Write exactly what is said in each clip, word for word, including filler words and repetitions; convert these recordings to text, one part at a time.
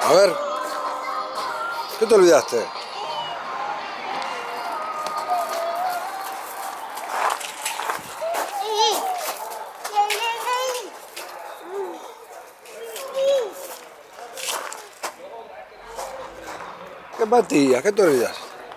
A ver. ¿Qué te olvidaste? ¿Qué Matías? ¿Qué te olvidas?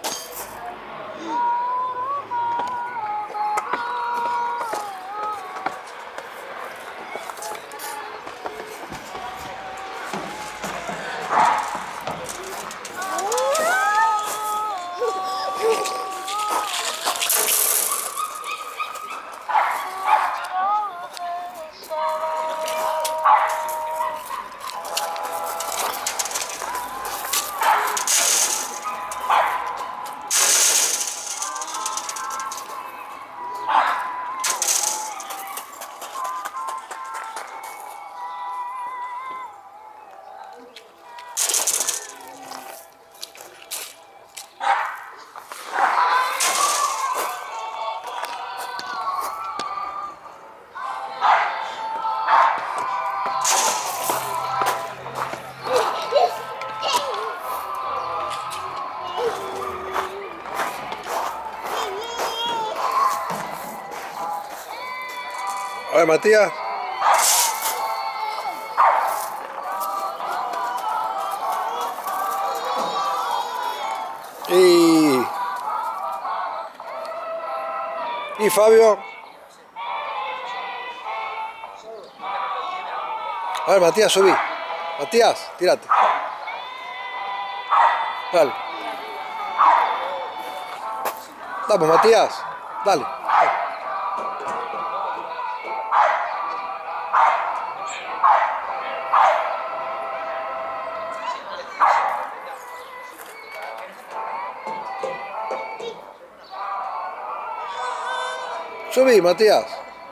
A ver, Matías. Y... Y Fabio. A ver, Matías, subí. Matías, tírate. Dale. Vamos, Matías. Dale. Subí, Matías.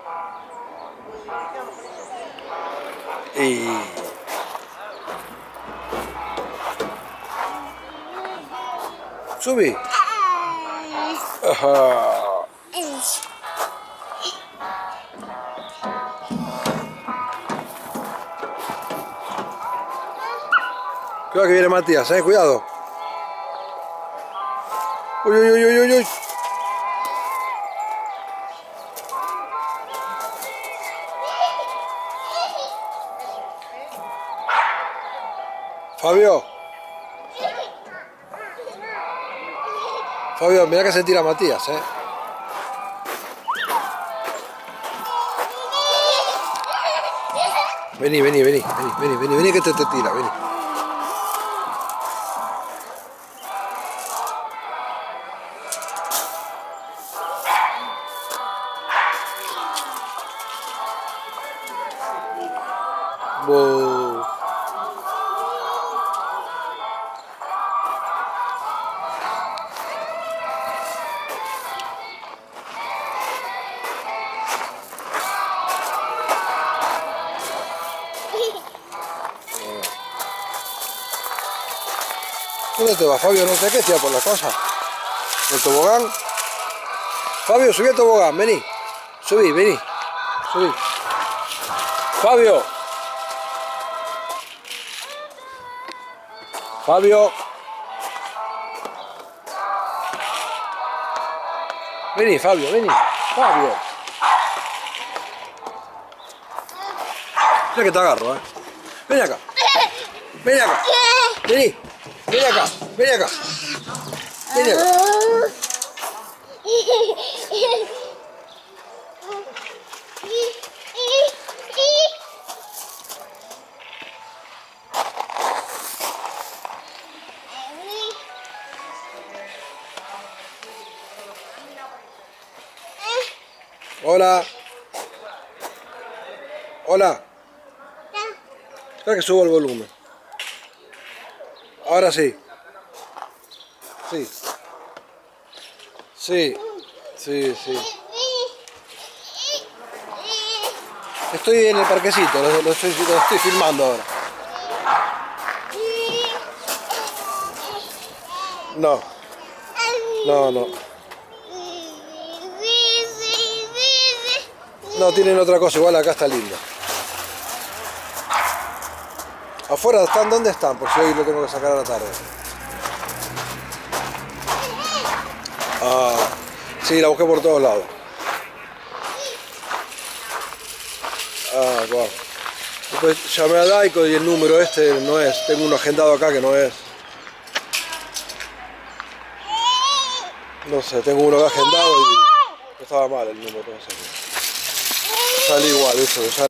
Y... Subí. Ajá. Cuidado que viene Matías, eh, cuidado. Uy, uy, uy, uy, uy. Fabio. Fabio, mira que se tira Matías, eh. Vení, vení, vení, vení, vení, vení, vení que te, te tira, vení. Wow. ¿Dónde te vas, Fabio? No sé qué, tía, por la casa. ¿El tobogán? Fabio, subí el tobogán, vení. Subí, vení. Subí. Fabio. Fabio. Vení, Fabio, vení. Fabio. Mira que te agarro, eh. Ven acá. Ven acá. Vení. Ven acá. Ven acá. Ven acá. Hola. Hola. Espera que subo el volumen. Ahora sí. Sí. Sí. Sí, sí. Estoy en el parquecito, lo, lo, estoy, lo estoy filmando ahora. No. No, no. No, tienen otra cosa, igual acá está lindo. Afuera están, ¿dónde están? Por si hoy lo tengo que sacar a la tarde. Ah, sí, la busqué por todos lados. Ah, wow. Después llamé a Daico y el número este no es. Tengo uno agendado acá que no es. No sé, tengo uno agendado y estaba mal el número. No sé. Sale igual, eso. Ya